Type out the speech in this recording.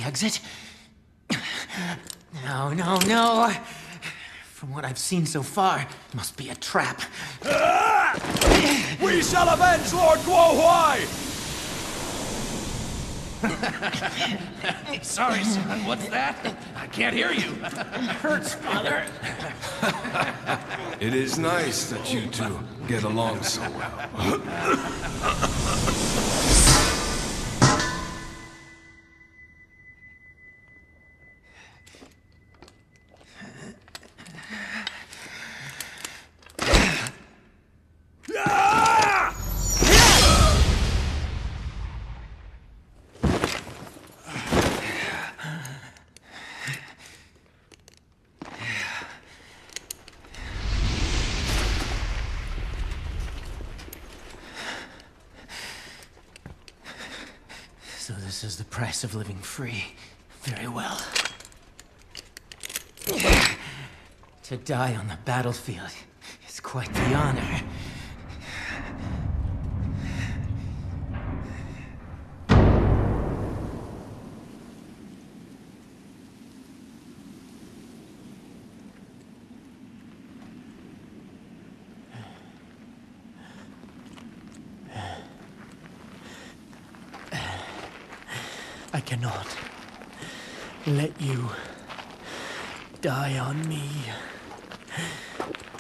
exit? No, no, no. From what I've seen so far, it must be a trap. We shall avenge Lord Guo Huai! Sorry, son, what's that? I can't hear you. Hurts, Father. It is nice that you two get along so well. So this is the price of living free. Very well. To die on the battlefield is quite the honor. I cannot let you die on me.